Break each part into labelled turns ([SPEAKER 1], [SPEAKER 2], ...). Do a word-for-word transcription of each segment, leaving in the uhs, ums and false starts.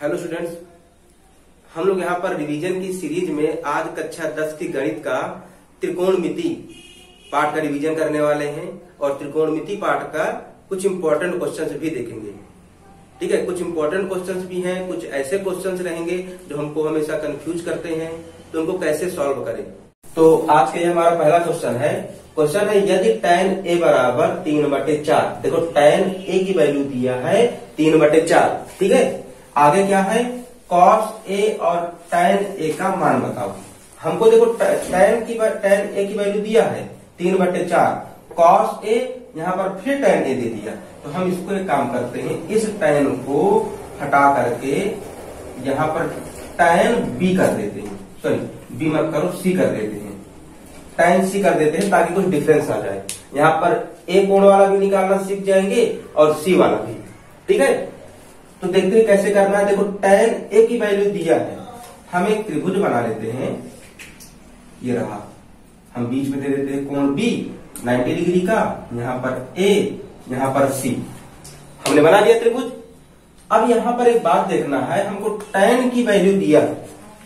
[SPEAKER 1] Hello students, हम लोग यहाँ पर रिवीजन की सीरीज में आज कक्षा दस की गणित का त्रिकोणमिति पाठ का रिवीजन करने वाले हैं और त्रिकोणमिति पाठ का कुछ इंपॉर्टेंट क्वेश्चंस भी देखेंगे। ठीक है, कुछ इंपॉर्टेंट क्वेश्चंस भी हैं, कुछ ऐसे क्वेश्चंस रहेंगे जो हमको हमेशा कंफ्यूज करते हैं, तो उनको कैसे सॉल्व करें। तो आज का ये हमारा पहला क्वेश्चन है। क्वेश्चन है यदि tan a बराबर तीन बटे चार। देखो tan a की वैल्यू दिया है तीन बटे चार। ठीक है, आगे क्या है cos a और tan a का मान बताओ। हमको देखो tan की tan a की वैल्यू दिया है तीन बटे चार, cos a यहाँ पर फिर tan a दे दिया, तो हम इसको एक काम करते हैं, इस tan को हटा करके यहाँ पर tan b कर देते हैं, सॉरी b मत करो c कर देते हैं, tan c कर देते हैं ताकि कुछ डिफरेंस आ जाए। यहाँ पर a कोण वाला भी निकालना सीख जाएंगे और c वाला भी। ठीक है, तो देखते हैं कैसे करना है। देखो tan a की वैल्यू दिया है, हम एक त्रिभुज बना लेते हैं, ये रहा, हम बीच में दे देते हैं कोण b नब्बे डिग्री का, यहाँ पर a यहाँ पर c, हमने बना दिया त्रिभुज। अब यहाँ पर एक बात देखना है, हमको tan की वैल्यू दिया है,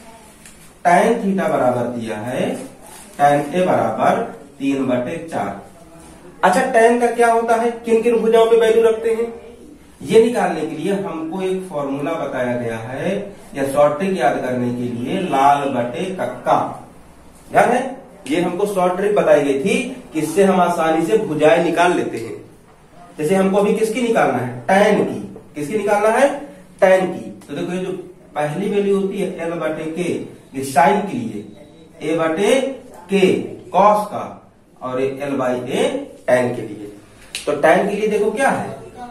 [SPEAKER 1] tan थीटा बराबर दिया है tan a बराबर तीन बटे चार। अच्छा, tan का क्या होता है, किन किन भुजाओं पे वैल्यू रखते हैं, ये निकालने के लिए हमको एक फॉर्मूला बताया गया है, या शॉर्ट ट्रिक याद करने के लिए लाल बटे कक्का याद है। ये हमको शॉर्ट ट्रिक बताई गई थी कि इससे हम आसानी से भुजाएं निकाल लेते हैं। जैसे हमको अभी किसकी निकालना है, tan की, किसकी निकालना है, tan की। तो देखो ये जो पहली वैल्यू होती है l बटे के, ये साइन के लिए, a बटे के कॉस का, और ये l बाई ए tan के लिए। तो tan के लिए देखो क्या है,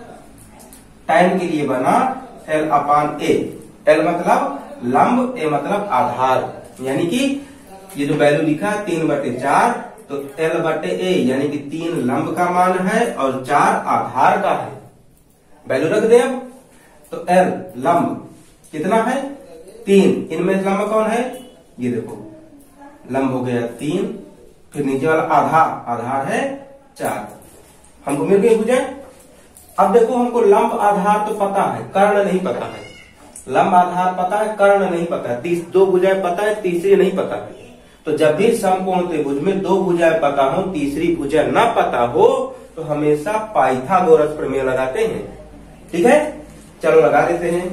[SPEAKER 1] tan के लिए बना l अपान a, l मतलब लंब, a मतलब आधार, यानी कि ये जो वैल्यू लिखा है तीन बटे चार, तो l बटे a यानी कि तीन लंब का मान है और चार आधार का है। वैल्यू रख दे अब, तो l लंब कितना है, तीन, इनमें लंब कौन है, ये देखो लंब हो गया तीन, फिर नीचे वाला आधार, आधार है चार, हमको मिल गई भुजाएं। अब देखो हमको लंब आधार तो पता है, कर्ण नहीं पता है। लंब आधार पता है, कर्ण नहीं पता है, तीस दो भुजाएं पता है, तीसरी नहीं पता है। तो जब भी समकोण त्रिभुज में दो भुजाएं पता हो, तीसरी भुजा न पता हो, तो हमेशा पाइथागोरस प्रमेय लगाते हैं। ठीक है, चलो लगा देते हैं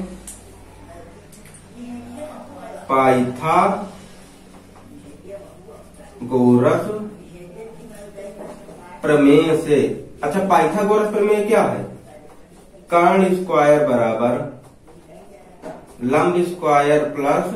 [SPEAKER 1] पाइथागोरस प्रमेय से। अच्छा, पाइथागोरस प्रमेय क्या है, कर्ण स्क्वायर बराबर लंब स्क्वायर प्लस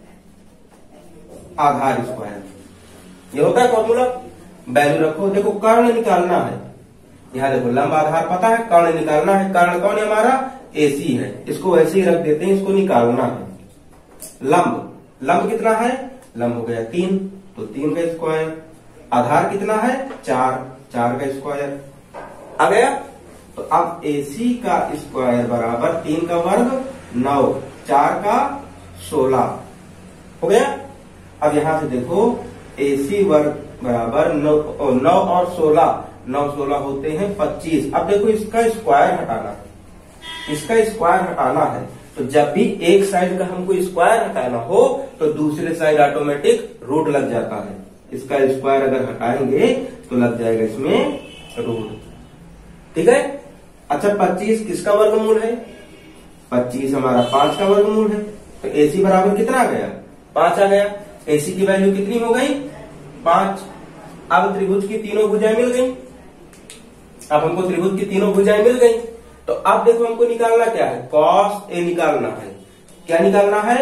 [SPEAKER 1] आधार स्क्वायर, ये होता है फॉर्मूला। वैल्यू रखो, देखो कर्ण निकालना है, यहाँ देखो लंब आधार पता है, कर्ण निकालना है। कर्ण कौन है हमारा, एसी है, इसको वैसे ही रख देते हैं, इसको निकालना है। लंब, लंब कितना है, लंब हो गया तीन, तो तीन का स्क्वायर, आधार कितना है चार, चार का स्क्वायर आ गया। तो अब एसी का स्क्वायर बराबर तीन का वर्ग नौ, चार का सोलह हो गया। अब यहां से देखो एसी वर्ग बराबर नौ, नौ और सोलह, नौ सोलह होते हैं पच्चीस। अब देखो इसका स्क्वायर हटाना है, इसका स्क्वायर हटाना है, तो जब भी एक साइड का हमको स्क्वायर हटाना हो तो दूसरे साइड ऑटोमेटिक रूट लग जाता है। इसका स्क्वायर अगर हटाएंगे तो लग जाएगा इसमें रूट। ठीक है, अच्छा पच्चीस किसका वर्गमूल है, पच्चीस हमारा पांच का वर्गमूल है, तो एसी बराबर कितना आ गया, पांच आ गया। एसी की वैल्यू कितनी हो गई, पांच। अब त्रिभुज की तीनों भुजाएं मिल गई, अब हमको त्रिभुज की तीनों भुजाएं मिल गई। तो अब देखो हमको निकालना क्या है, कॉस ए निकालना है। क्या निकालना है,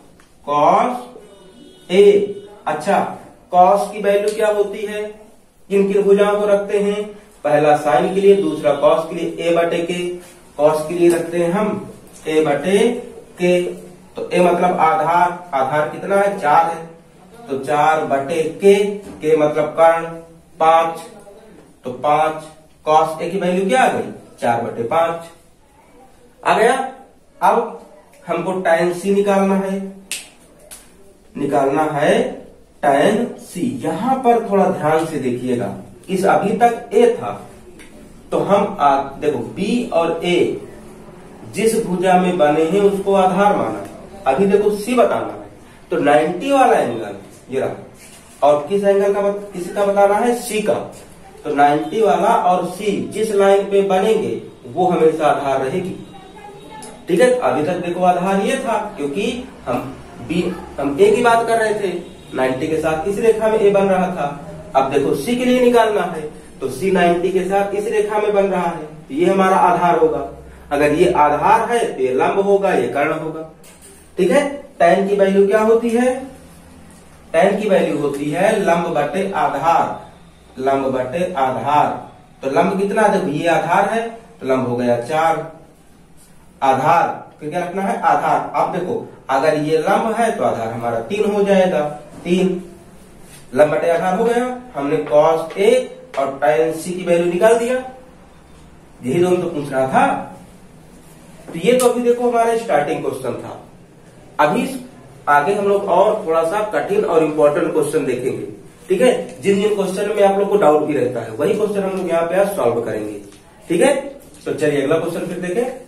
[SPEAKER 1] कॉस ए। अच्छा, कॉस की वैल्यू क्या होती है, किन किन भुजाओं को रखते हैं, पहला साइन के लिए, दूसरा कॉस के लिए, ए बटे के। कॉस के लिए रखते हैं हम ए बटे के, तो ए मतलब आधार, आधार कितना है चार है, तो चार बटे के, के मतलब कर्ण, पांच, तो पांच, कॉस ए की वैल्यू क्या आ गई, चार बटे पांच आ गया। अब हमको tan c निकालना है, निकालना है tan c। यहां पर थोड़ा ध्यान से देखिएगा, इस अभी तक a था, तो हम आ, देखो b और a जिस भुजा में बने हैं उसको आधार माना। अभी देखो सी बताना है, तो नब्बे वाला एंगल ये रहा, और किस एंगल का किसका बताना है, सी का। तो नब्बे वाला और सी जिस लाइन पे बनेंगे वो हमेशा आधार रहेगी। ठीक है, अभी तक देखो आधार ये था क्योंकि हम बी हम ए की बात कर रहे थे, नब्बे के साथ इस रेखा में ए बन रहा था। अब देखो सी के लिए निकालना है, तो सी नब्बे के साथ इस रेखा में बन रहा है, तो ये हमारा आधार होगा। अगर ये आधार है तो ये लंब होगा, ये कर्ण होगा। ठीक है, tan की वैल्यू क्या होती है, tan की वैल्यू होती है लंब बटे आधार, लंब बटे आधार। तो लंब कितना, देखो ये आधार है तो लंब हो गया चार, आधार फिर क्या रखना है, आधार। अब देखो अगर ये लंब है तो आधार हमारा तीन हो जाएगा, तीन लंब बटे आधार हो गया। हमने cos A और tan C की वैल्यू निकाल दिया, यही दोनों तो पूछ रहा था। तो ये तो अभी देखो हमारा स्टार्टिंग क्वेश्चन था। अभी आगे हम लोग और थोड़ा सा कठिन और इम्पोर्टेंट क्वेश्चन देखेंगे। ठीक है, जिन जिन क्वेश्चन में आप लोग को डाउट भी रहता है वही क्वेश्चन हम लोग यहाँ पे आज सॉल्व करेंगे। ठीक है, तो चलिए अगला क्वेश्चन फिर देखें।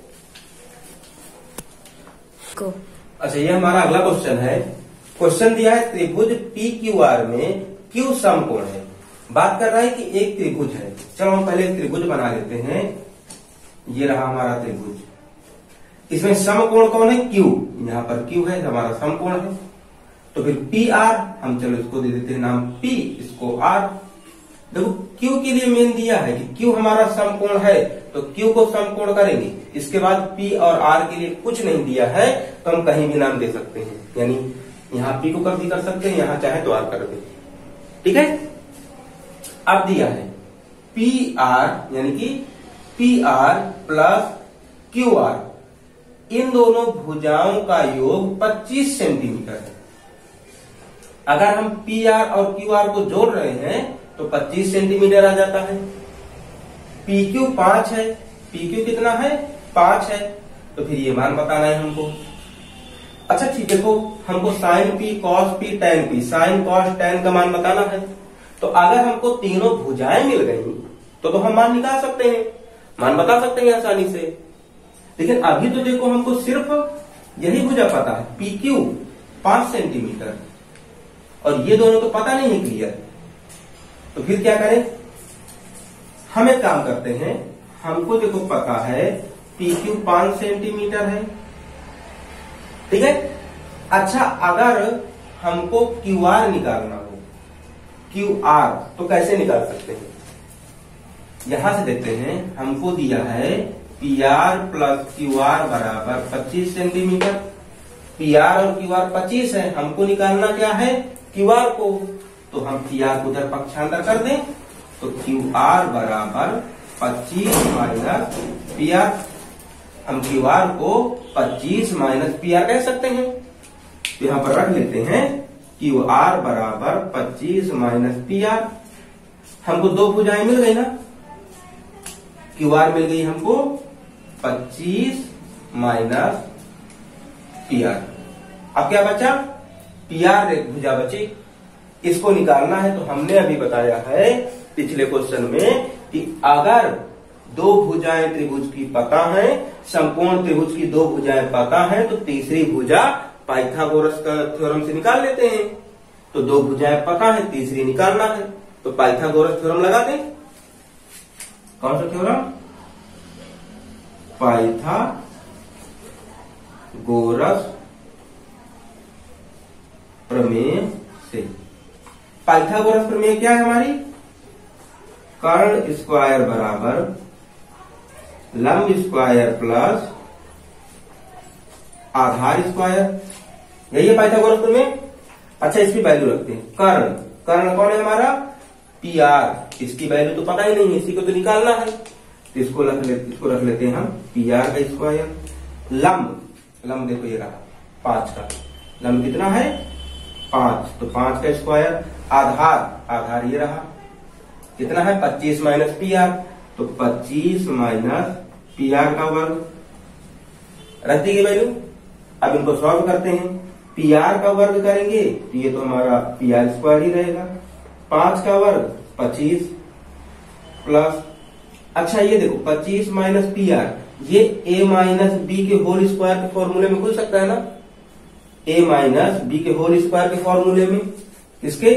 [SPEAKER 1] अच्छा, ये हमारा अगला क्वेश्चन है। क्वेश्चन दिया है त्रिभुज पी क्यू आर में क्यू समकोण है। बात कर रहा है कि एक त्रिभुज है। चलो हम पहले एक त्रिभुज बना लेते हैं। ये रहा हमारा त्रिभुज, इसमें समकोण कौन है, क्यू। यहाँ पर क्यू है, हमारा समकोण है। तो फिर पी आर, हम चलो इसको दे देते हैं नाम पी, इसको आर। देखो क्यू के लिए मेन दिया है कि क्यू हमारा समकोण है, तो क्यू को समकोण करेंगे। इसके बाद पी और आर के लिए कुछ नहीं दिया है, तो हम कहीं भी नाम दे सकते हैं। यानी यहाँ पी को कर भी कर सकते हैं, यहाँ चाहे तो आर कर दे। ठीक है, अब दिया है पी आर यानी कि P R plus Q R, इन दोनों भुजाओं का योग पच्चीस सेंटीमीटर है। अगर हम पी आर और क्यू आर को जोड़ रहे हैं तो पच्चीस सेंटीमीटर आ जाता है। पी क्यू पांच है, पी क्यू कितना है, पांच है। तो फिर ये मान बताना है हमको। अच्छा ठीक, देखो हमको sine P, cos P, tan P, sine cos tan का मान बताना है। तो अगर हमको तीनों भुजाएं मिल गई तो तो हम मान निकाल सकते हैं, मान बता सकते हैं आसानी से। लेकिन अभी तो देखो हमको सिर्फ यही भुजा पता है, पी क्यू पांच सेंटीमीटर, और ये दोनों तो पता नहीं है क्लियर। तो फिर क्या करें, हम एक काम करते हैं, हमको देखो पता है पी क्यू पांच सेंटीमीटर है। ठीक है, अच्छा अगर हमको क्यू आर निकालना हो, क्यू आर तो कैसे निकाल सकते हैं, यहां से देखते हैं। हमको दिया है P R plus Q R बराबर पच्चीस सेंटीमीटर। पी आर और क्यू आर पच्चीस है, हमको निकालना क्या है, क्यू आर को। तो हम पी आर को उधर पक्षांतर कर दें, तो क्यू आर बराबर पच्चीस माइनस पी आर। हम क्यू आर को पच्चीस माइनस पी आर कह सकते हैं। तो यहां पर रख लेते हैं क्यू आर बराबर पच्चीस माइनस पी आर। हमको दो भुजाएं मिल गई ना, क्यू आर मिल गई हमको पच्चीस माइनस पी आर। अब क्या बचा, पी आर एक भुजा बची, इसको निकालना है। तो हमने अभी बताया है पिछले क्वेश्चन में कि अगर दो भुजाएं त्रिभुज की पता है, समकोण त्रिभुज की दो भुजाएं पता है, तो तीसरी भुजा पाइथागोरस का थ्योरम से निकाल लेते हैं। तो दो भुजाएं पता है, तीसरी निकालना है, तो पाइथागोरस थ्योरम लगा दें। कौन सा थ्योरम, पाइथागोरस प्रमेय से। पाइथागोरस प्रमेय क्या है हमारी, कर्ण स्क्वायर बराबर लंब स्क्वायर प्लस आधार स्क्वायर, यही है पाइथागोरस प्रमेय। अच्छा इसकी वैल्यू रखते हैं, कर्ण कर्ण कौन है हमारा, पी आर, इसकी वैल्यू तो पता ही नहीं है, इसी को तो निकालना है। तो इसको रख ले, इसको रख लेते हैं हम पी आर का स्क्वायर। लंब लंब देखो ये रहा पांच का, लंब कितना है पांच, तो पांच का स्क्वायर। आधार आधार ये रहा कितना है पच्चीस माइनस पी आर, तो पच्चीस माइनस पी आर का वर्ग, रख दी गई वैल्यू। अब इनको सॉल्व करते हैं, पी आर का वर्ग करेंगे तो ये तो हमारा पी आर स्क्वायर ही रहेगा, पांच का वर्ग पच्चीस प्लस, अच्छा ये देखो पच्चीस माइनस पी आर, ये a माइनस बी के होल स्क्वायर के फॉर्मूले में खुल सकता है ना, a माइनस बी के होल स्क्वायर के फॉर्मूले में, किसके,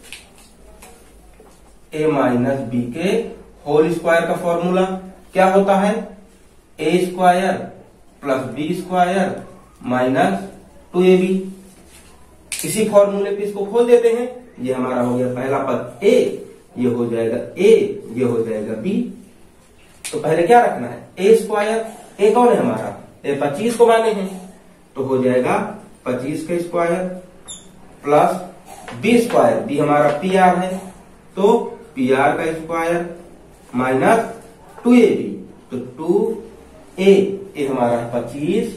[SPEAKER 1] a माइनस बी के होल स्क्वायर का फॉर्मूला क्या होता है, a square plus B square minus two A B. इसी फॉर्मूले पे इसको खोल देते हैं, ये हमारा हो गया पहला पद a, ये हो जाएगा a, ये हो जाएगा b। तो पहले क्या रखना है, a स्क्वायर, a कौन है हमारा, a पच्चीस को माने हैं, तो हो जाएगा पच्चीस का square plus b square, b हमारा पी आर है, तो पी आर का square minus two A B, तो टू ए, ए हमारा है पच्चीस,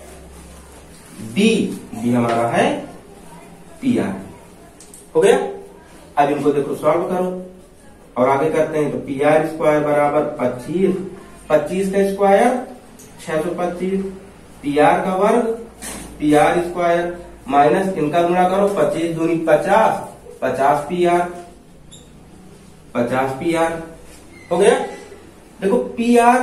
[SPEAKER 1] b, b हमारा है पी आर। हो गया। अब इनको देखो सॉल्व करो और आगे करते हैं, तो पी आर स्क्वायर बराबर पच्चीस, पच्चीस का स्क्वायर छह सौ पच्चीस, पी आर का वर्ग, पी आर स्क्वायर माइनस इनका गुणा करो, पच्चीस दूनी पचास, पचास पी आर, पचास पी आर। हो गया। देखो पी आर,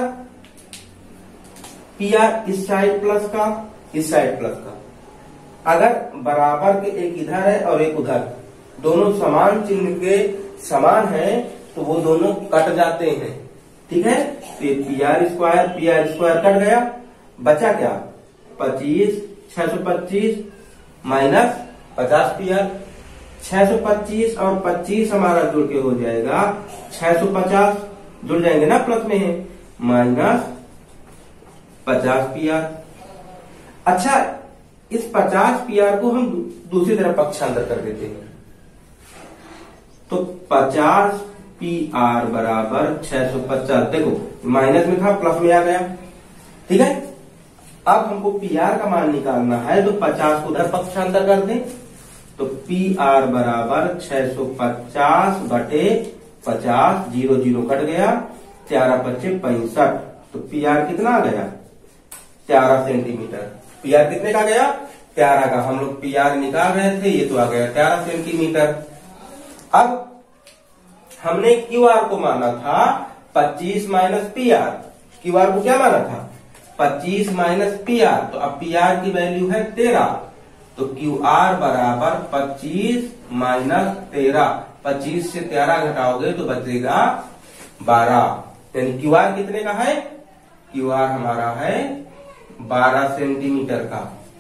[SPEAKER 1] पी आर इस साइड प्लस का, इस साइड प्लस का, अगर बराबर के एक इधर है और एक उधर, दोनों समान चिन्ह के समान है तो वो दोनों कट जाते हैं, ठीक है। तो ये P R square, P R square cut गया, बचा क्या, पच्चीस, छह सौ पच्चीस माइनस पचास पी आर, छह सौ पच्चीस और पच्चीस हमारा जुड़ के हो जाएगा छह सौ पचास, जुड़ जाएंगे ना, प्लस में है, माइनस पचास पी आर। अच्छा, इस पचास पी आर को हम दूसरी तरफ पक्षांतर कर देते हैं, तो पचास पी आर बराबर छह सौ पचास, देखो माइनस में था प्लस में आ गया, ठीक है। अब हमको पी आर का मान निकालना है, तो पचास को उधर पक्षांतर कर दें, तो पी आर बराबर छह सौ पचास बटे पचास, जीरो जीरो कट गया, चार पच्चे पैंसठ, तो पी आर कितना आ गया, तेरह सेंटीमीटर। पी आर कितने का गया, तेरह का। हम लोग पी आर निकाल रहे थे, ये तो आ गया तेरह सेंटीमीटर। अब हमने क्यू आर को माना था पच्चीस minus P R, Q R को क्या माना था, पच्चीस माइनस पी आर, तो अब पी आर की वैल्यू है तेरह, तो क्यू आर बराबर पच्चीस माइनस तेरह, पच्चीस से तेरह घटाओगे तो बचेगा बारह, यानी क्यू आर कितने का है, क्यू आर हमारा है बारह सेंटीमीटर का।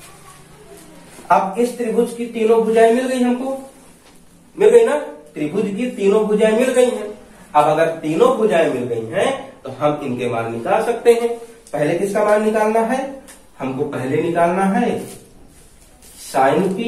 [SPEAKER 1] अब इस त्रिभुज की तीनों भुजाएं मिल गई हमको, मिल गई ना, त्रिभुज की तीनों भुजाएं मिल गई हैं। अब अगर तीनों भुजाएं मिल गई हैं तो हम इनके मान निकाल सकते हैं। पहले किसका मान निकालना है, हमको पहले निकालना है साइन पी,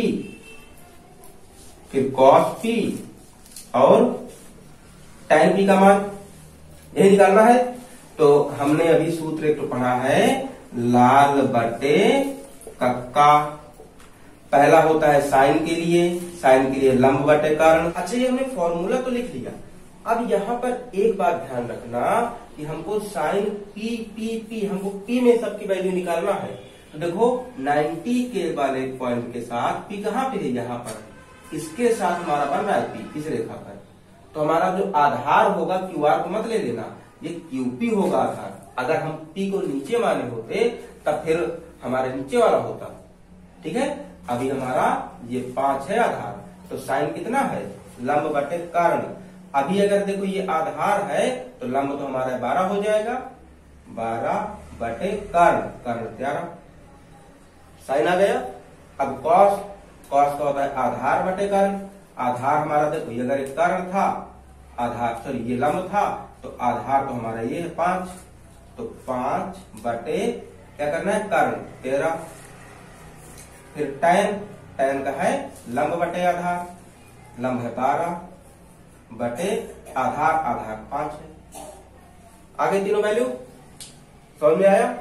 [SPEAKER 1] फिर कॉस पी और टैन पी का मान, यही निकालना है। तो हमने अभी सूत्र एक तो पढ़ा है लाल बटे कक्का, पहला होता है साइन के लिए, साइन के लिए लंब बटे कर्ण। अच्छा, ये हमने फॉर्मूला तो लिख लिया। अब यहाँ पर एक बात ध्यान रखना कि हमको साइन पी पी पी, हमको पी में सबकी वैल्यू निकालना है। तो देखो नब्बे के वाले पॉइंट के साथ पी कहाँ पे है, यहाँ पर इसके साथ हमारा बन रहा है पी, इस रेखा पर। तो हमारा जो आधार होगा, क्यू आर को मत ले लेना, ये क्यूपी होगा आधार। अगर हम पी को नीचे माने होते तब फिर हमारे नीचे वाला होता, ठीक है। अभी हमारा ये पांच है आधार, तो साइन कितना है, लंब बटे कर्ण। अभी अगर देखो ये आधार है तो लंब तो हमारा बारह हो जाएगा, बारह बटे कर्ण, कर्ण तेरह, साइन आ गया। अब कॉस, कॉस का होता है आधार बटे कर्ण, आधार हमारा देखो ये अगर एक कर्ण था, आधार सॉरी ये लंब था, तो आधार तो हमारा ये है पांच, तो पांच बटे क्या करना है कर्ण तेरह। फिर टैन, टैन का है लंब बटे आधार, लंब है बारह बटे आधार, आधार पांच है। आगे तीनों वैल्यू समझ में आया।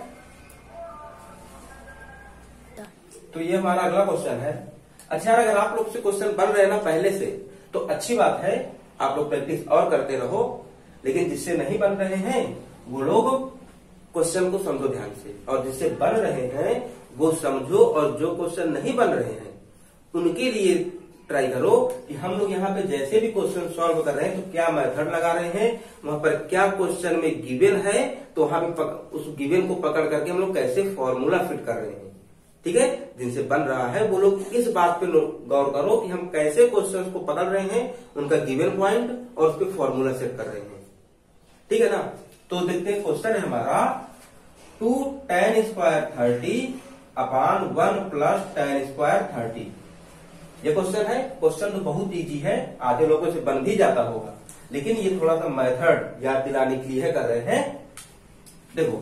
[SPEAKER 1] तो ये हमारा अगला क्वेश्चन है। अच्छा, अगर आप लोग से क्वेश्चन बन रहे हैं ना पहले से तो अच्छी बात है, आप लोग प्रैक्टिस और करते रहो। लेकिन जिससे नहीं बन रहे हैं वो लोग क्वेश्चन को समझो ध्यान से, और जिससे बन रहे हैं वो समझो, और जो क्वेश्चन नहीं बन रहे हैं उनके लिए ट्राई करो कि हम लोग यहाँ पे जैसे भी क्वेश्चन सॉल्व कर रहे हैं तो क्या मेथड लगा रहे हैं, वहां पर क्या क्वेश्चन में गिवन है, तो वहां पे उस गिवन को पकड़ करके हम लोग कैसे फॉर्मूला फिट कर रहे हैं। ठीक है, जिनसे बन रहा है वो लोग इस बात पे गौर करो कि हम कैसे क्वेश्चन को पकड़ रहे हैं, उनका गिवन पॉइंट और उस पर फॉर्मूला सेट कर रहे हैं। ठीक है ना। तो देखते हैं क्वेश्चन है हमारा two ten square thirty upon one plus ten square thirty. ये क्वेश्चन है। क्वेश्चन तो बहुत इजी है, आधे लोगों से बन भी जाता होगा, लेकिन ये थोड़ा सा मेथड याद दिलाने के लिए कर रहे हैं। देखो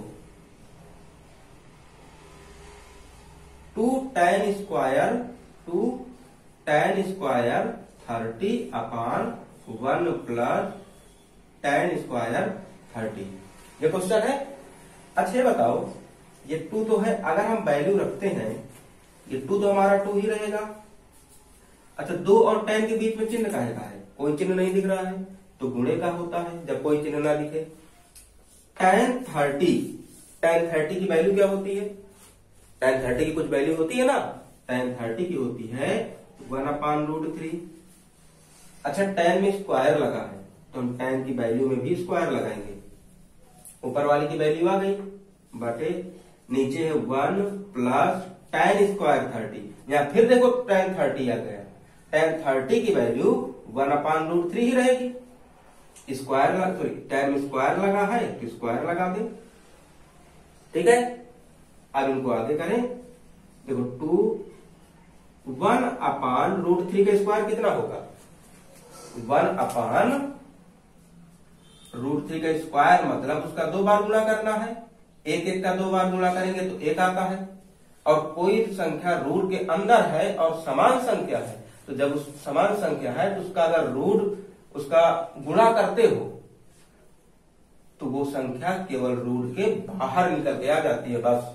[SPEAKER 1] two ten square two ten square thirty upon one plus ten square thirty, ये क्वेश्चन है। अच्छा ये बताओ, ये टू तो है, अगर हम वैल्यू रखते हैं ये टू तो हमारा टू ही रहेगा। अच्छा दो और टेन के बीच में चिन्ह काहे का है, कोई चिन्ह नहीं दिख रहा है, तो गुणे का होता है जब कोई चिन्ह ना दिखे। टेन थर्टी, टेन थर्टी की वैल्यू क्या होती है, टेन थर्टी की कुछ वैल्यू होती है ना, टेन थर्टी की होती है वन अपान रूट थ्री। अच्छा टेन में स्क्वायर लगा है तो हम टेन की वैल्यू में भी स्क्वायर लगाएंगे। ऊपर वाली की वैल्यू आ गई बटे नीचे है one plus ten square thirty, या फिर देखो टेन थर्टी आ गया, टेन थर्टी की value one upon root three ही रहेगी। स्क्वायर सॉरी टेन में स्क्वायर लगा है तो स्क्वायर लगा दे। ठीक है, अब इनको आगे करें। देखो two one upon root three का स्क्वायर कितना होगा, वन अपान रूट थ्री का स्क्वायर मतलब उसका दो बार गुणा करना है, एक एक का दो बार गुणा करेंगे तो एक आता है। और कोई संख्या रूट के अंदर है और समान संख्या है, तो जब उस समान संख्या है तो उसका अगर रूट उसका गुणा करते हो तो वो संख्या केवल रूट के बाहर निकल के आ जाती है बस।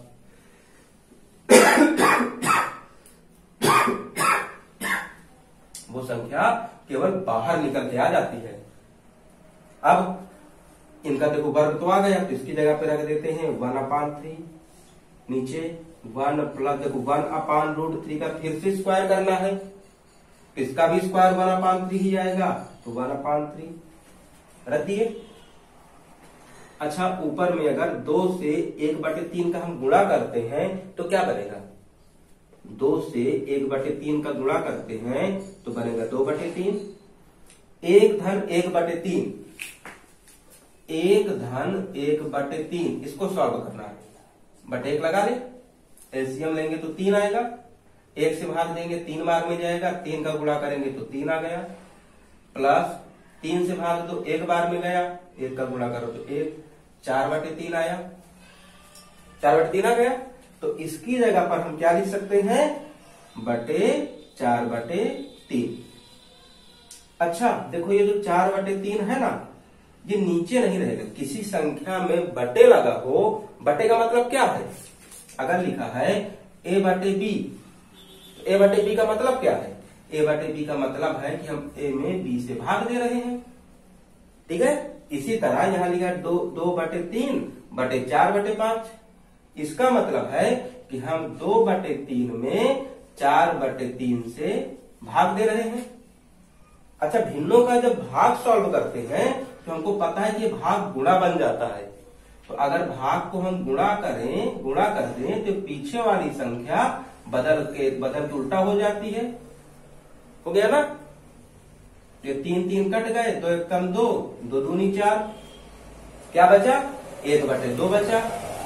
[SPEAKER 1] वो संख्या केवल बाहर निकल के आ जाती है। अब इनका देखो वर्ग तो आ गया, तो इसकी जगह पे रख देते हैं वन अपान थ्री, नीचे वन प्लस देखो वन अपान रूट थ्री का फिर से स्क्वायर करना है, इसका भी स्क्वायर वन अपान थ्री ही आएगा, तो वन अपान थ्री रख दिए। अच्छा ऊपर में अगर दो से एक बटे तीन का हम गुणा करते हैं तो क्या बनेगा, दो से एक बटे तीन का गुणा करते हैं तो बनेगा दो बटे तीन, एक धन एक बटे तीन, एक धन एक बटे तीन, इसको सॉल्व करना है। बटे एक लगा ले, एलसीएम लेंगे तो तीन आएगा, एक से भाग देंगे तीन बार में जाएगा, तीन का गुणा करेंगे तो तीन आ गया, प्लस तीन से भाग दो एक बार में गया, एक का गुणा करो तो एक, चार बटे तीन आया, चार बटे तीन आ गया। तो इसकी जगह पर हम क्या लिख सकते हैं, बटे चार बटे तीन। अच्छा देखो ये जो चार बटे तीन है ना, ये नीचे नहीं रहेगा, किसी संख्या में बटे लगा हो, बटे का मतलब क्या है, अगर लिखा है ए बटे बी, ए बटे बी का मतलब क्या है, ए बटे बी का मतलब है कि हम ए में बी से भाग दे रहे हैं। ठीक है, इसी तरह यहां लिखा है दो दो बटे तीन बटे चार बटे पांच, इसका मतलब है कि हम दो बटे तीन में चार बटे तीन से भाग दे रहे हैं। अच्छा भिन्नों का जब भाग सॉल्व करते हैं तो हमको पता है कि भाग गुणा बन जाता है, तो अगर भाग को हम गुणा करें गुणा कर दें तो पीछे वाली संख्या बदल के बदल के उल्टा हो जाती है। हो गया ना, ये तीन तीन कट गए, दो एक कम दो, दो दूनी चार, क्या बचा, एक बटे दो बचा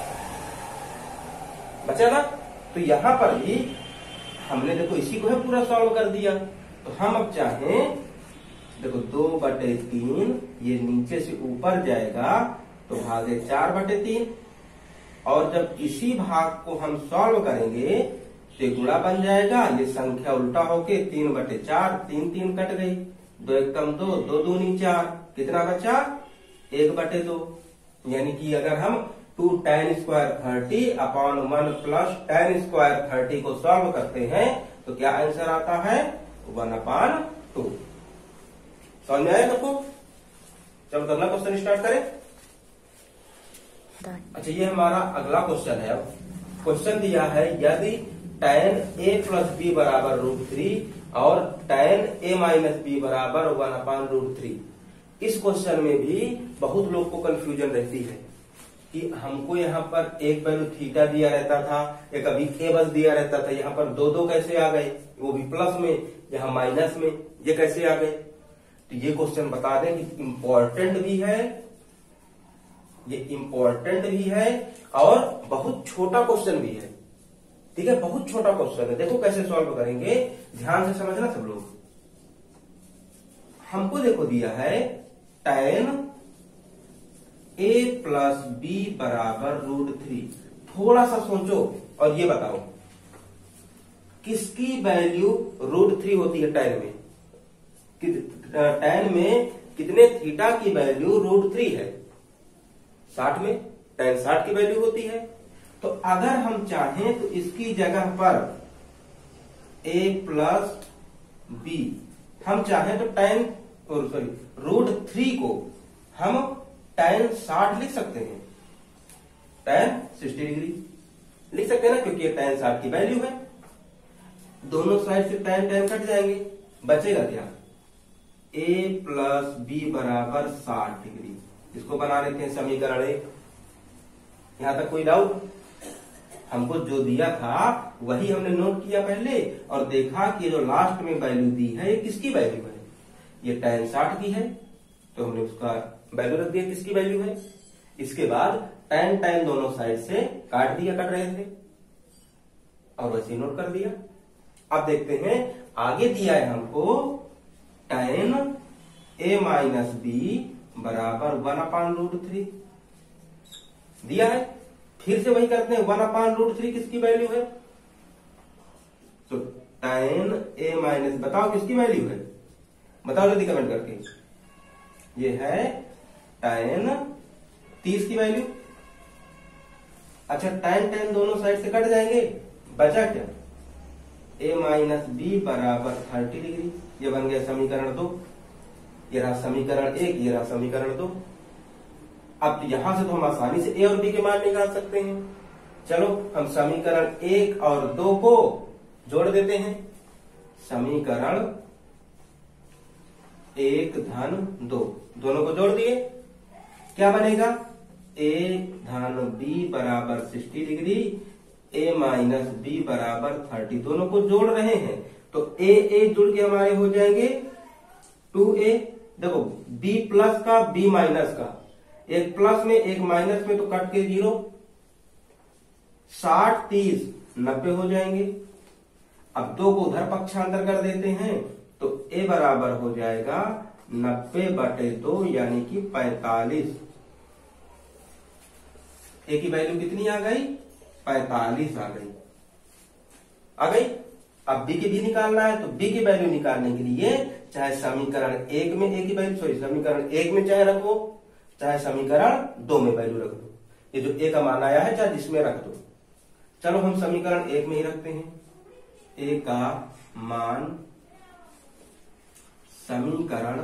[SPEAKER 1] बचा ना। तो यहां पर भी हमने देखो इसी को है पूरा सॉल्व कर दिया। तो हम अब चाहें देखो दो बटे तीन ये नीचे से ऊपर जाएगा तो भागे चार बटे तीन, और जब इसी भाग को हम सॉल्व करेंगे तो गुणा बन जाएगा, ये संख्या उल्टा होके तीन बटे चार, तीन तीन कट गई, दो एक कम दो, दो दूनी चार, कितना बचा, एक बटे दो। यानी कि अगर हम two ten square thirty upon one plus ten square thirty को सॉल्व करते हैं तो क्या आंसर आता है, वन अपॉन टू। समझ में आया सबको? चलो अगला क्वेश्चन स्टार्ट करें। अच्छा ये हमारा अगला क्वेश्चन है। क्वेश्चन दिया है यदि tan a प्लस बी बराबर रूट थ्री और tan a माइनस बी बराबर वन अपान रूट थ्री। इस क्वेश्चन में भी बहुत लोग को कंफ्यूजन रहती है कि हमको यहाँ पर एक वैल्यू थीटा दिया रहता था, एक अभी ए बस दिया रहता था, यहाँ पर दो दो कैसे आ गए, वो भी प्लस में, यहाँ माइनस में, ये कैसे आ गए। तो ये क्वेश्चन बता दें कि इम्पोर्टेंट भी है, ये इम्पोर्टेंट भी है और बहुत छोटा क्वेश्चन भी है। ठीक है, बहुत छोटा क्वेश्चन है। देखो कैसे सॉल्व करेंगे, ध्यान से समझना सब लोग। हमको देखो दिया है tan a प्लस बी बराबर रूट थ्री। थोड़ा सा सोचो और ये बताओ किसकी वैल्यू रूट थ्री होती है tan में, tan में कितने थीटा की वैल्यू रूट थ्री है, साठ में, tan साठ की वैल्यू होती है। तो अगर हम चाहें तो इसकी जगह पर a प्लस बी, हम चाहें तो tan और सॉरी रूट थ्री को हम tan साठ लिख सकते हैं, tan सिक्सटी डिग्री लिख सकते हैं ना, क्योंकि ये tan साठ की वैल्यू है। दोनों साइड से tan tan कट जाएंगे, बचेगा क्या, a प्लस बी बराबर साठ डिग्री। इसको बना लेते हैं समीकरण एक। यहां तक कोई डाउट? हमको जो दिया था वही हमने नोट किया पहले और देखा कि जो लास्ट में वैल्यू दी है ये किसकी वैल्यू है, ये tan साठ की है, तो हमने उसका वैल्यू रख दिया किसकी वैल्यू है। इसके बाद tan tan दोनों साइड से काट दिया, कट रहे थे, और वैसे नोट कर दिया। अब देखते हैं आगे दिया है हमको tan a माइनस बी बराबर वन अपान रूट थ्री दिया है। फिर से वही करते हैं, वन अपान रूट थ्री किसकी वैल्यू है, तो tan a माइनस, बताओ किसकी वैल्यू है, बताओ जल्दी कमेंट करके। ये है tan तीस की वैल्यू। अच्छा tan tan दोनों साइड से कट जाएंगे, बचा क्या, a माइनस बी बराबर थर्टी डिग्री। ये बन गया समीकरण दो। ये रहा समीकरण एक, ये रहा समीकरण दो। अब यहां से तो हम आसानी से a और b के मान निकाल सकते हैं। चलो हम समीकरण एक और दो को जोड़ देते हैं। समीकरण एक धन दो, दोनों को जोड़ दिए, क्या बनेगा, a धन b बराबर sixty degree, a minus b बराबर थर्टी। दोनों को जोड़ रहे हैं तो a a जुड़ के हमारे हो जाएंगे टू ए। देखो b प्लस का b माइनस का, एक प्लस में एक माइनस में तो कट के जीरो, साठ तीस नब्बे हो जाएंगे। अब दो को उधर पक्षांतर कर देते हैं तो a बराबर हो जाएगा नब्बे बटे दो यानी कि पैतालीस। a की वैल्यू कितनी आ गई, पैतालीस आ गई, आ गई। अब b की भी निकालना है तो b की वैल्यू निकालने के लिए चाहे समीकरण एक में a की वैल्यू, सॉरी समीकरण एक में चाहे रखो, चाहे समीकरण दो में वैल्यू रख दो। ये जो a का मान आया है चाहे जिसमें रख दो। चलो हम समीकरण एक में ही रखते हैं। a का मान समीकरण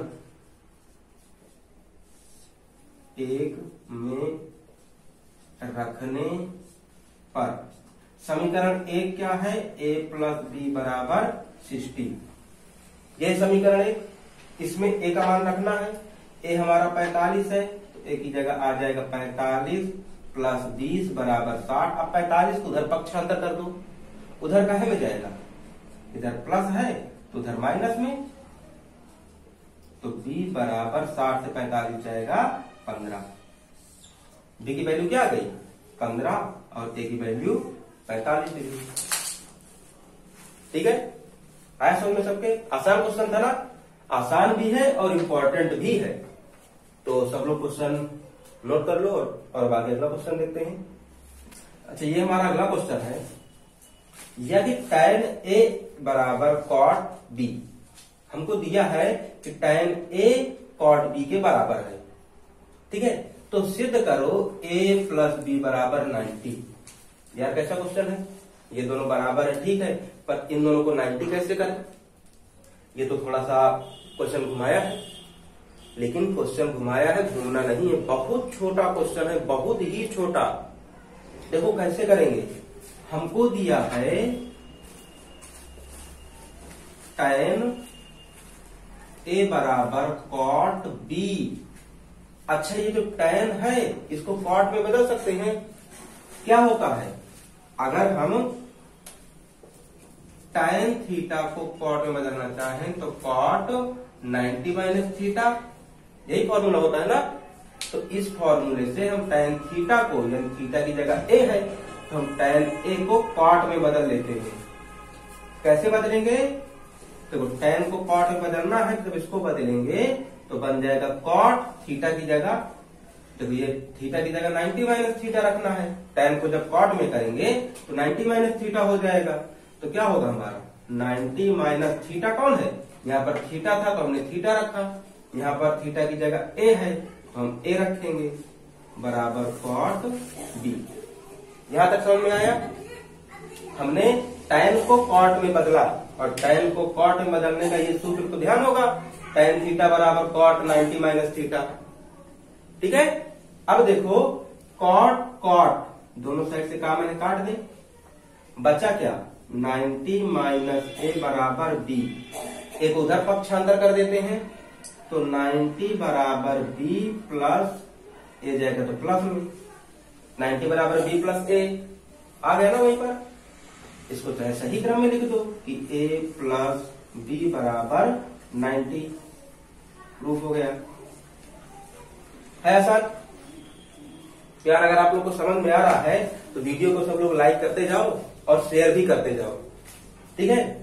[SPEAKER 1] एक में रखने पर, समीकरण एक क्या है, a प्लस बी बराबर सिक्सटी। यह समीकरण एक, इसमें a का मान रखना है। a हमारा पैतालीस है तो a की जगह आ जाएगा पैतालीस प्लस बीस बराबर साठ। अब पैतालीस को उधर पक्षांतर कर दो, उधर काहे में जाएगा, इधर प्लस है तो उधर माइनस में, तो b बराबर साठ से पैंतालीस जाएगा पंद्रह। b की वैल्यू क्या आ गई, पंद्रह, और a की वैल्यू पैंतालीस डिग्री। ठीक है, आया समझ में सबके? आसान क्वेश्चन था ना, आसान भी है और इम्पोर्टेंट भी है। तो सब लोग क्वेश्चन नोट कर लो और, और आगे अगला क्वेश्चन देखते हैं। अच्छा, ये हमारा अगला क्वेश्चन है, यदि tan a बराबर cot b, हमको दिया है कि tan a cot b के बराबर है। ठीक है, तो सिद्ध करो a प्लस बी बराबर नाइन्टी। यार कैसा क्वेश्चन है, ये दोनों बराबर है, ठीक है, पर इन दोनों को नाइन्टी कैसे करें। ये तो थोड़ा सा क्वेश्चन घुमाया है, लेकिन क्वेश्चन घुमाया है, घूमना नहीं है। बहुत छोटा क्वेश्चन है, बहुत ही छोटा। देखो कैसे करेंगे, हमको दिया है tan ए बराबर कॉट बी। अच्छा, ये जो tan है इसको कॉट में बदल सकते हैं। क्या होता है अगर हम tan थीटा को कॉट में बदलना चाहें तो कॉट नाइन्टी माइनस थीटा, यही फॉर्मूला होता है ना। तो इस फॉर्मूले से हम tan थीटा को, यानी थीटा की जगह ए है तो हम tan ए को कॉट में बदल लेते हैं। कैसे बदलेंगे? तो tan को कॉट में बदलना है, जब इसको बदलेंगे तो बन जाएगा कॉट थीटा की जगह, तो ये थीटा की जगह नाइन्टी माइनस थीटा रखना है। tan को जब कॉट में करेंगे तो नाइन्टी माइनस थीटा हो जाएगा। तो क्या होगा हमारा नाइन्टी माइनस थीटा कौन है? यहाँ पर थीटा था तो हमने थीटा रखा, यहाँ पर थीटा की जगह ए है तो हम ए रखेंगे, बराबर कॉट बी। यहां तक समझ में आया? हमने tan को कॉट में बदला, और tan को कॉट में बदलने का ये सूत्र तो ध्यान होगा, tan थीटा बराबर कॉट नाइन्टी माइनस थीटा। ठीक है, अब देखो कॉट कॉट दोनों साइड से कहा मैंने काट दे, बचा क्या? नाइन्टी माइनस ए बराबर बी। एक उधर पक्षांतर कर देते हैं तो नाइन्टी बराबर बी प्लस ए जाएगा तो प्लस में, नाइन्टी बराबर बी प्लस ए आ गया ना वहीं पर। इसको चाहे सही क्रम में लिख दो कि ए प्लस बी बराबर नाइन्टी, प्रूफ हो गया है सर। यार अगर आप लोग को समझ में आ रहा है तो वीडियो को सब लोग लाइक करते जाओ और शेयर भी करते जाओ, ठीक है।